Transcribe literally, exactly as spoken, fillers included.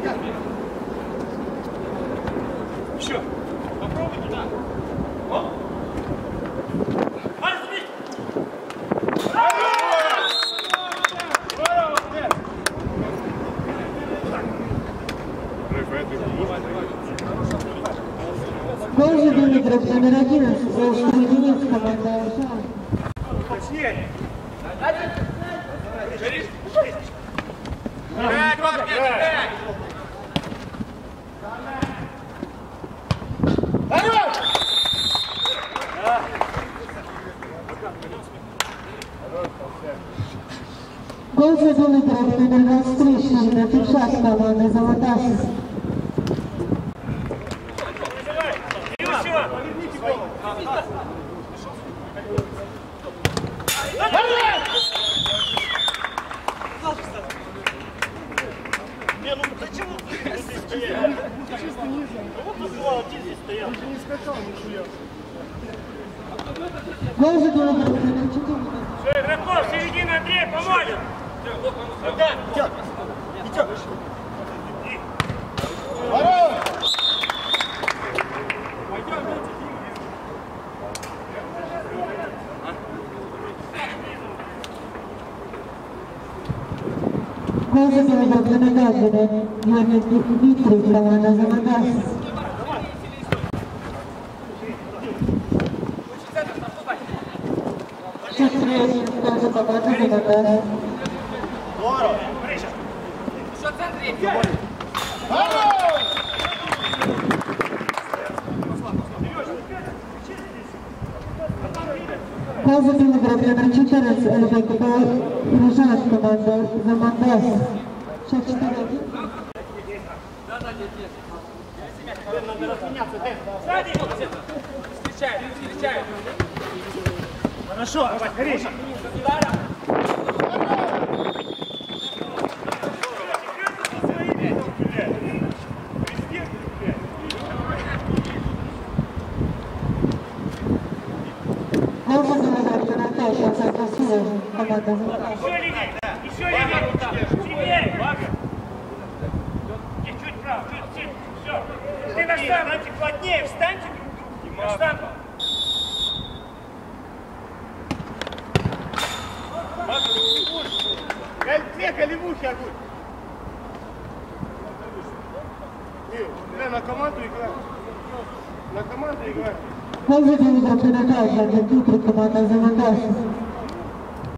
Еще. Попробуй туда. О. Гол забил игрок номер одиннадцать, Волжский единиц, команда «Арсенал». Точнее. Пять, пять, пять. Гол забил игрок номер двадцать три, Ширина Фикшас, команда «Золотас». Не, ну зачем вы здесь стояли? Чисто низом. Вот тут два, один здесь стоял. Ты не скакал, нихуя. Гол забил игрок номер четыре. Все, игроков, середина, Андрей, поможет. Да, идет. Идет. Ворот! Гол забил игрок номер пять, Георгий Дмитриев, команда «Золотас». шесть три, тоже команда «Золотас». Здорово! Еще центре! Гол забил игрок номер четырнадцать, Эльбек Ружат, команда «Замандас». шесть четыре. Надо разменяться, Дэн. Сзади! Встречай, встречай! Хорошо, давай, горишь! Гол забил игрок номер пять, Александр Васильев, команда «Золотас». Еще левее! Еще левее! Левее! Чуть прав, чуть, чуть, все. Ты на штангу, плотнее встаньте. На штангу. Две голевухи огонь. На команду играть. На команду играть. Гол забил игрок номер пять, Георгий Дмитриев, команда «Золотас».